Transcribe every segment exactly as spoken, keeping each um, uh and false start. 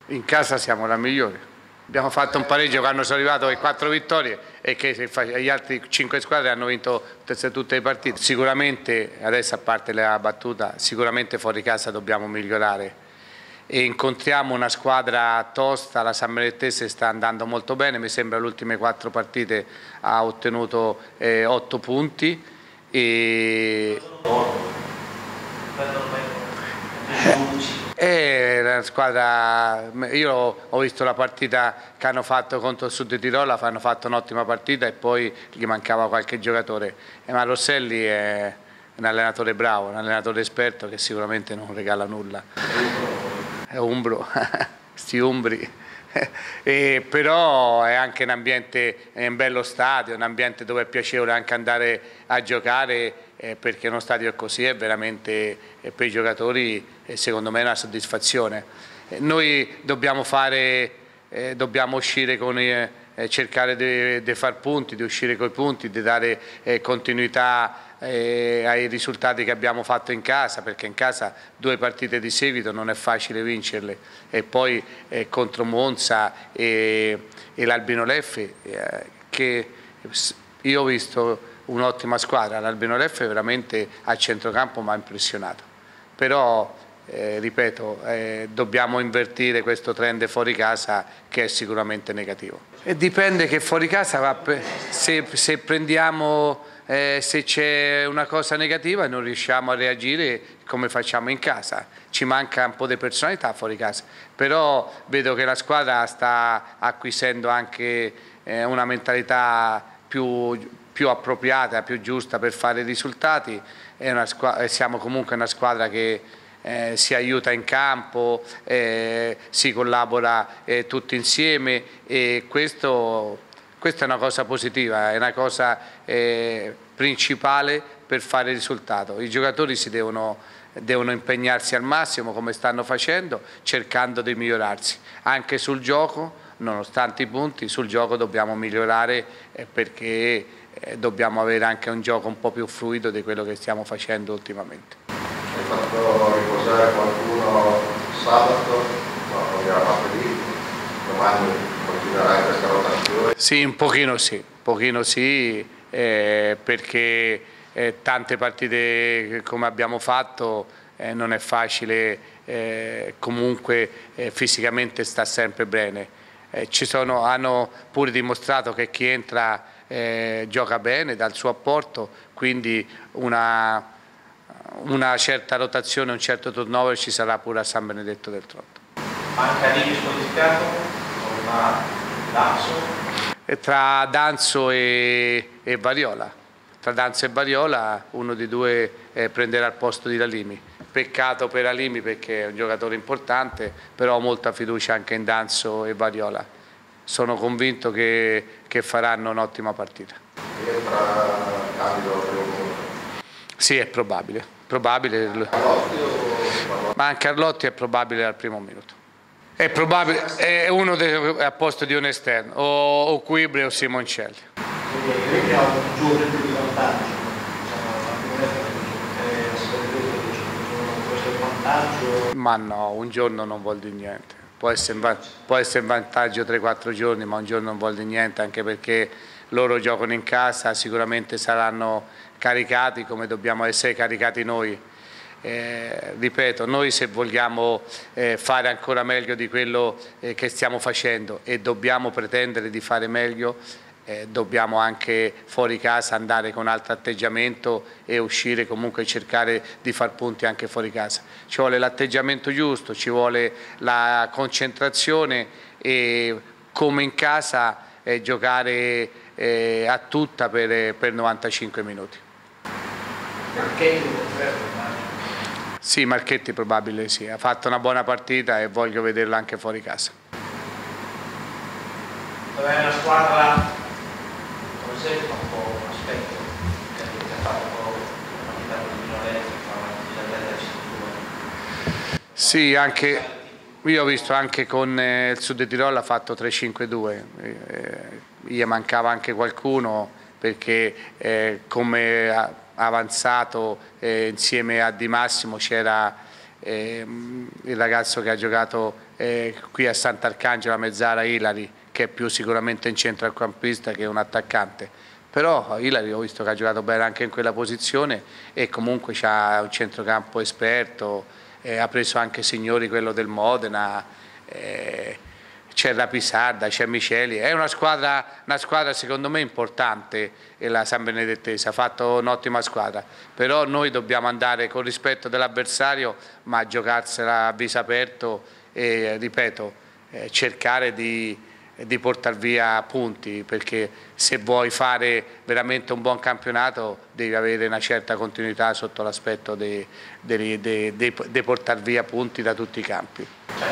In casa siamo la migliore. Abbiamo fatto un pareggio quando sono arrivato alle quattro vittorie e che gli altri cinque squadre hanno vinto tutte le partite. Sicuramente, adesso a parte la battuta, sicuramente fuori casa dobbiamo migliorare. E incontriamo una squadra tosta, la San Benedettese sta andando molto bene, mi sembra le ultime quattro partite ha ottenuto eh, otto punti. E... È una squadra, io ho visto la partita che hanno fatto contro il Sud Tirolo, hanno fatto un'ottima partita e poi gli mancava qualche giocatore. E ma Rosselli è un allenatore bravo, un allenatore esperto che sicuramente non regala nulla. È umbro, sti umbri. E però è anche un ambiente, è un bello stadio, un ambiente dove è piacevole anche andare a giocare, eh, perché uno stadio così è veramente eh, per i giocatori eh, secondo me è una soddisfazione. Eh, noi dobbiamo fare, eh, dobbiamo uscire con eh, cercare di far punti, di uscire coi punti, di dare eh, continuità eh, ai risultati che abbiamo fatto in casa, perché in casa due partite di seguito non è facile vincerle, e poi eh, contro Monza e, e l'Albino Leffe, eh, che io ho visto un'ottima squadra. L'Albino Leffe veramente a centrocampo mi ha impressionato, però eh, ripeto, eh, dobbiamo invertire questo trend fuori casa che è sicuramente negativo. E dipende che fuori casa va, se, se prendiamo Eh, se c'è una cosa negativa non riusciamo a reagire come facciamo in casa, ci manca un po' di personalità fuori casa, però vedo che la squadra sta acquisendo anche eh, una mentalità più, più appropriata, più giusta per fare risultati. È una squadra, siamo comunque una squadra che eh, si aiuta in campo, eh, si collabora eh, tutti insieme, e questo Questa è una cosa positiva, è una cosa eh, principale per fare risultato. I giocatori si devono, devono impegnarsi al massimo come stanno facendo, cercando di migliorarsi. Anche sul gioco, nonostante i punti, sul gioco dobbiamo migliorare eh, perché eh, dobbiamo avere anche un gioco un po' più fluido di quello che stiamo facendo ultimamente. Hai fatto riposare qualcuno sabato? No, non era martedì, domani continuerai questa rotazione? Sì, un pochino sì, un pochino sì, eh, perché eh, tante partite come abbiamo fatto eh, non è facile, eh, comunque eh, fisicamente sta sempre bene. Eh, ci sono, hanno pure dimostrato che chi entra eh, gioca bene dal suo apporto, quindi una, una certa rotazione, un certo turnover ci sarà pure a San Benedetto del Tronto. Manca di squalificato? Ma... Danzo. Tra Danzo e, e Variola, tra Danzo e Variola uno di due eh, prenderà il posto di Lalimi. Peccato per Lalimi perché è un giocatore importante, però ho molta fiducia anche in Danzo e Variola. Sono convinto che, che faranno un'ottima partita. Sì, è probabile, probabile. Ma anche Carlotti è probabile al primo minuto. È probabile, è uno dei, a posto di un esterno, o, o Quibre o Simoncelli. Quindi ha un giorno più di vantaggio, diciamo, ma no, un giorno non vuol dire niente. Può essere, può essere in vantaggio tre quattro giorni, ma un giorno non vuol dire niente, anche perché loro giocano in casa, sicuramente saranno caricati come dobbiamo essere caricati noi. Eh, ripeto, noi se vogliamo eh, fare ancora meglio di quello eh, che stiamo facendo, e dobbiamo pretendere di fare meglio, eh, dobbiamo anche fuori casa andare con altro atteggiamento e uscire comunque, cercare di far punti anche fuori casa. Ci vuole l'atteggiamento giusto, ci vuole la concentrazione e come in casa eh, giocare eh, a tutta per, per novantacinque minuti. Sì, Marchetti probabile sì, ha fatto una buona partita e voglio vederla anche fuori casa. È una squadra, come sempre, un po' aspetto, che ha fatto un po' una partita con il Sì, anche, io ho visto anche con eh, il Sud Tirolo ha fatto tre cinque due, eh, gli mancava anche qualcuno perché eh, come avanzato eh, insieme a Di Massimo c'era eh, il ragazzo che ha giocato eh, qui a Sant'Arcangelo a mezz'ala Ilari, che è più sicuramente un centrocampista che un attaccante, però Ilari ho visto che ha giocato bene anche in quella posizione e comunque ha un centrocampo esperto, eh, ha preso anche Signori, quello del Modena, eh, c'è la Pisarda, c'è Miceli, è una squadra, una squadra secondo me importante, e la San Benedettese ha fatto un'ottima squadra, però noi dobbiamo andare con rispetto dell'avversario ma giocarsela a viso aperto e ripeto, eh, cercare di, di portare via punti, perché se vuoi fare veramente un buon campionato devi avere una certa continuità sotto l'aspetto di portare via punti da tutti i campi. Cioè,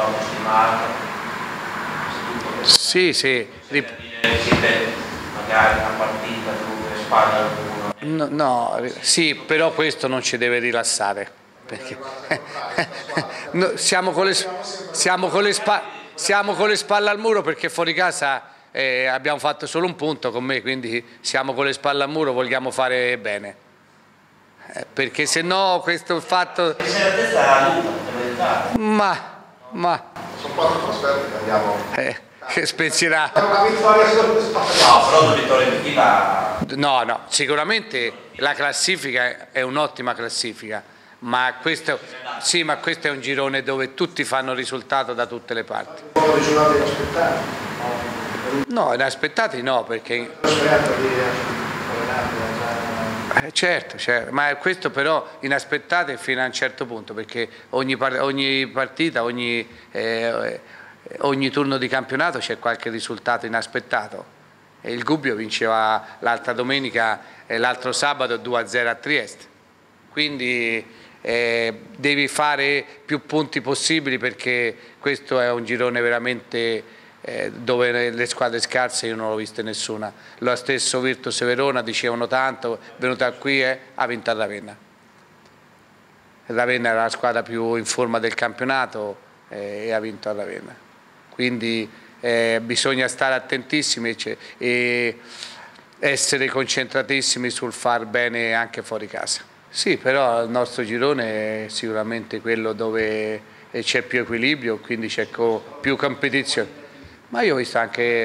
Sì, sì. Siete magari una partita dove spalla al muro. No, no, sì, però questo non ci deve rilassare, perché no, siamo, con le, siamo, con le spa, siamo con le spalle al muro, perché fuori casa eh, abbiamo fatto solo un punto con me, quindi siamo con le spalle al muro, vogliamo fare bene, eh, perché se no questo fatto... Se la testa è lunga, ma, ma... Sono quattro trasferte, andiamo... Eh. Che spezierà. Una vittoria solo per spalle. No, però due vittorie in fila. No, no, sicuramente la classifica è un'ottima classifica, ma questo, sì, ma questo è un girone dove tutti fanno risultato da tutte le parti. Un po' di giornate inaspettati. No, inaspettati no, perché... Eh, certo, certo, ma questo però inaspettate fino a un certo punto, perché ogni, part ogni partita, ogni... Eh, ogni turno di campionato c'è qualche risultato inaspettato. E il Gubbio vinceva l'altra domenica e l'altro sabato due a zero a Trieste, quindi eh, devi fare più punti possibili, perché questo è un girone veramente eh, dove le squadre scarse io non l'ho viste nessuna. Lo stesso Virtus Verona dicevano tanto, è venuta qui e ha vinto a Ravenna. Ravenna era la squadra più in forma del campionato eh, e ha vinto a Ravenna. Quindi eh, bisogna stare attentissimi e, e essere concentratissimi sul far bene anche fuori casa. Sì, però il nostro girone è sicuramente quello dove c'è più equilibrio, quindi c'è co più competizione. Ma io ho visto anche...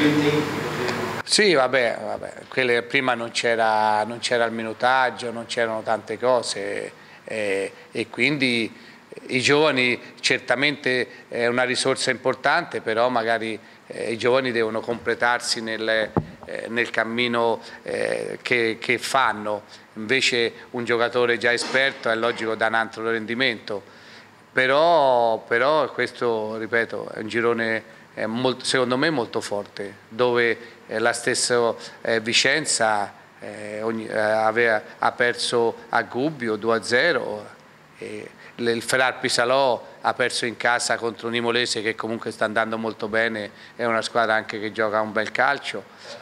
Sì, vabbè, vabbè. Quelle, prima non c'era il minutaggio, non c'erano tante cose eh, e quindi... I giovani certamente è una risorsa importante, però magari eh, i giovani devono completarsi nel, eh, nel cammino eh, che, che fanno, invece un giocatore già esperto è logico dà un altro rendimento, però, però questo, ripeto, è un girone eh, molto, secondo me molto forte, dove eh, la stessa eh, Vicenza eh, ogni, eh, aveva, ha perso a Gubbio due a zero, e il Ferrar Pisalò ha perso in casa contro un Imolese che comunque sta andando molto bene, è una squadra anche che gioca un bel calcio.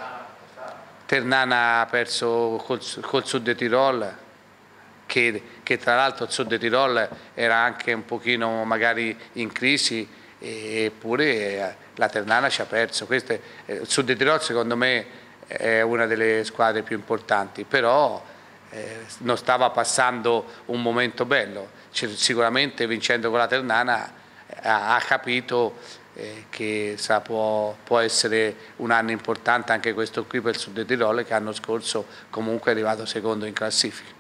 Ternana ha perso col, col Sud Tirol, che, che tra l'altro il Sud Tirol era anche un pochino magari in crisi, eppure la Ternana ci ha perso. Questo è, il Sud Tirol secondo me è una delle squadre più importanti, però eh, non stava passando un momento bello. Sicuramente vincendo con la Ternana ha, ha capito eh, che sa, può, può essere un anno importante anche questo qui per il Sud Tirolo, che l'anno scorso comunque è arrivato secondo in classifica.